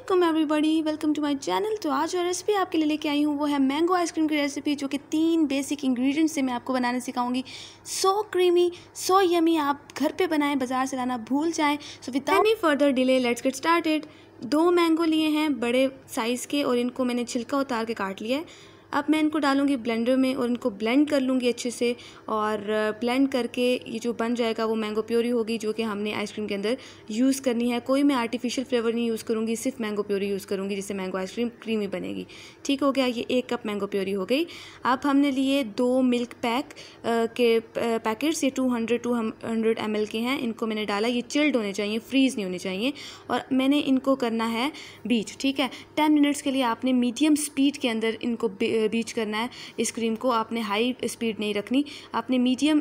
Welcome everybody, welcome to my channel. तो आज जो रेसिपी आपके लिए लेके आई हूँ वो है मैंगो आइसक्रीम की रेसिपी, जो कि 3 बेसिक इंग्रेडिएंट्स से मैं आपको बनाना सिखाऊंगी। सो क्रीमी, सो यमी, आप घर पे बनाएं, बाजार से लाना भूल जाएं। So without any further delay let's get started. 2 mango लिए हैं बड़े साइज़ के और इनको मैंने छिलका उतार के काट लिया है। अब मैं इनको डालूंगी ब्लेंडर में और इनको ब्लेंड कर लूँगी अच्छे से। और ब्लेंड करके ये जो बन जाएगा वो मैंगो प्योरी होगी, जो कि हमने आइसक्रीम के अंदर यूज़ करनी है। कोई मैं आर्टिफिशियल फ्लेवर नहीं यूज़ करूँगी, सिर्फ मैंगो प्योरी यूज़ करूँगी, जिससे मैंगो आइसक्रीम क्रीमी बनेगी। ठीक हो गया, ये 1 कप मैंगो प्योरी हो गई। अब हमने लिए 2 मिल्क पैक के पैकेट्स, ये 200 ml के हैं। इनको मैंने डाला, ये चिल्ड होने चाहिए, फ्रीज़ नहीं होने चाहिए। और मैंने इनको करना है बीट। ठीक है, 10 मिनट्स के लिए आपने मीडियम स्पीड के अंदर इनको बीच करना है। इस क्रीम को आपने हाई स्पीड नहीं रखनी, आपने मीडियम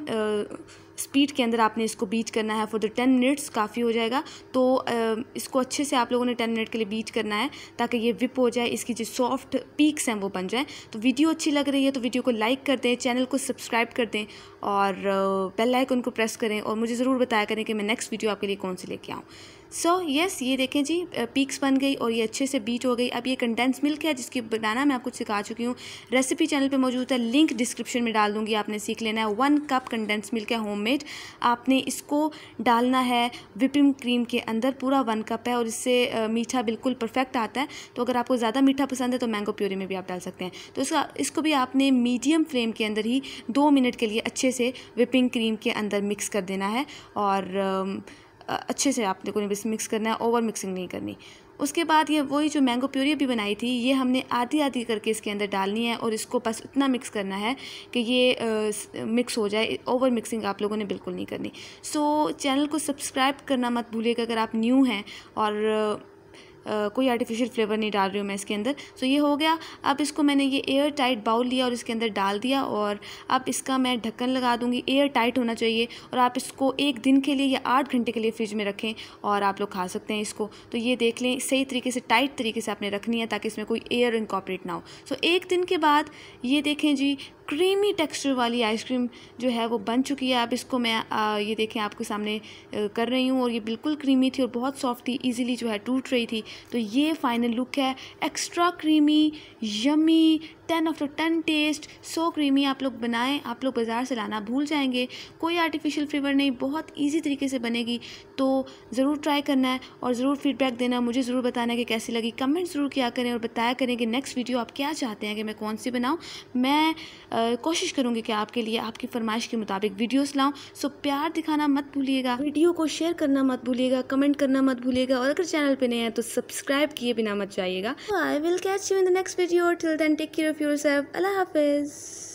स्पीड के अंदर आपने इसको बीट करना है फॉर द 10 मिनट्स। काफ़ी हो जाएगा। तो इसको अच्छे से आप लोगों ने 10 मिनट के लिए बीट करना है, ताकि ये विप हो जाए, इसकी जो सॉफ्ट पीक्स हैं वो बन जाए। तो वीडियो अच्छी लग रही है तो वीडियो को लाइक कर दें, चैनल को सब्सक्राइब कर दें और बेल आइकन को प्रेस करें। और मुझे ज़रूर बताया करें कि मैं नेक्स्ट वीडियो आपके लिए कौन सी लेके आऊँ। सो यस, ये देखें जी, पीक्स बन गई और ये अच्छे से बीट हो गई। अब ये कंडेंस मिल्क है, जिसकी बनाना मैं आपको सिखा चुकी हूँ, रेसिपी चैनल पे मौजूद है, लिंक डिस्क्रिप्शन में डाल दूँगी। आपने सीख लेना है। 1 कप कंडेंस मिल्क है, होममेड। आपने इसको डालना है विपिंग क्रीम के अंदर, पूरा 1 कप है। और इससे मीठा बिल्कुल परफेक्ट आता है। तो अगर आपको ज़्यादा मीठा पसंद है तो मैंगो प्योरी में भी आप डाल सकते हैं। तो इसको भी आपने मीडियम फ्लेम के अंदर ही 2 मिनट के लिए अच्छे से विपिंग क्रीम के अंदर मिक्स कर देना है। और अच्छे से आपने को मिक्स करना है, ओवर मिक्सिंग नहीं करनी। उसके बाद ये वही जो मैंगो प्योरी भी बनाई थी, ये हमने आधी आधी करके इसके अंदर डालनी है और इसको बस इतना मिक्स करना है कि ये मिक्स हो जाए। ओवर मिक्सिंग आप लोगों ने बिल्कुल नहीं करनी। सो चैनल को सब्सक्राइब करना मत भूलिएगा अगर आप न्यू हैं। और कोई आर्टिफिशियल फ्लेवर नहीं डाल रही हूँ मैं इसके अंदर। सो ये हो गया। अब इसको मैंने ये एयर टाइट बाउल लिया और इसके अंदर डाल दिया। और अब इसका मैं ढक्कन लगा दूँगी। एयर टाइट होना चाहिए। और आप इसको 1 दिन के लिए या 8 घंटे के लिए फ्रिज में रखें और आप लोग खा सकते हैं इसको। तो ये देख लें, सही तरीके से टाइट तरीके से आपने रखनी है, ताकि इसमें कोई एयर इनकॉर्पोरेट ना हो। सो 1 दिन के बाद ये देखें जी, क्रीमी टेक्सचर वाली आइसक्रीम जो है वो बन चुकी है। अब इसको मैं ये देखें आपके सामने कर रही हूँ। और ये बिल्कुल क्रीमी थी और बहुत सॉफ्ट थी, इजीली जो है टूट रही थी। तो ये फाइनल लुक है, extra creamy, yummy, 10 of 10 taste, so creamy. आप लोग बनाएं, आप लोग बाज़ार से लाना भूल जाएंगे। कोई आर्टिफिशियल फ्लेवर नहीं, बहुत ईजी तरीके से बनेगी। तो ज़रूर ट्राई करना है और ज़रूर फीडबैक देना, मुझे ज़रूर बताना कि कैसी लगी। कमेंट ज़रूर किया करें और बताया करें कि नेक्स्ट वीडियो आप क्या चाहते हैं कि मैं कौन सी बनाऊँ। मैं कोशिश करूँगी कि आपके लिए आपकी फरमाइश के मुताबिक वीडियोस लाऊं। सो प्यार दिखाना मत भूलिएगा, वीडियो को शेयर करना मत भूलिएगा, कमेंट करना मत भूलिएगा। और अगर चैनल पे नए हैं तो सब्सक्राइब किए बिना मत जाइएगा। I will catch you in the next video. Till then take care of yourself. अल्लाह हाफिज़।